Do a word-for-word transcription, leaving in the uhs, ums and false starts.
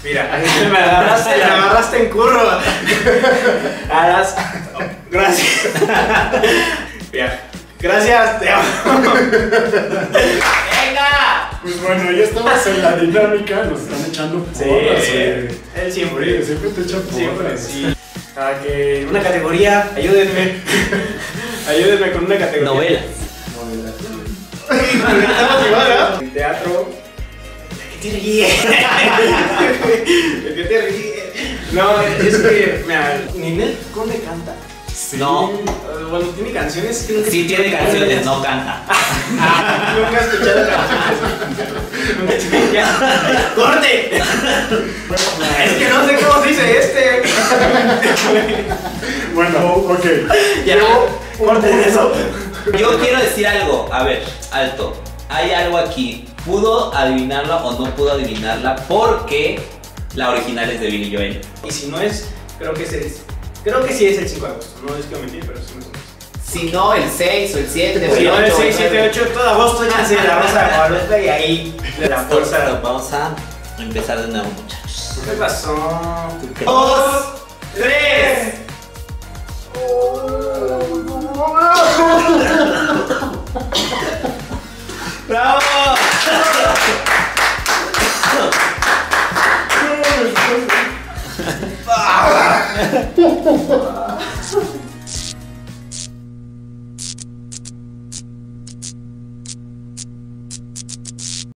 Mira, me agarraste, me agarraste en curva. Aras, gracias. Mira, gracias, te amo. ¡Venga! Pues bueno, ya estamos en la dinámica, nos están echando porras. Sí, eh. él siempre. Oye, siempre te echan porras. Siempre, sí. Para que una categoría, ayúdenme. Ayúdenme con una categoría. Novelas. Estamos igual, ¿no? El teatro. ¿De qué te ríes? ¿De qué te ríes? No, es que, mira, Ninel Conde canta. Sí. No. Bueno, tiene canciones que nunca Sí tiene canciones, no canta. Ah, nunca he escuchado canciones. Nunca he escuchado. ¡Corte! Es que no sé cómo se dice este. Bueno, ok. Ya, corten eso. Yo quiero decir algo, a ver, alto. Hay algo aquí. ¿Pudo adivinarla o no pudo adivinarla? Porque la original es de Billy Joel. Y si no es, creo que es, creo que sí es el cinco de agosto. No es que mentir, pero sí no es. Si no, el seis o el siete o Si el no, el ocho. seis, siete, ocho, todo agosto, échense la Rosa de Guadalupe y ahí de la fuerza. Vamos a empezar de nuevo, muchachos. ¿Qué pasó? Dos, tres. ¡Bravo! Ah.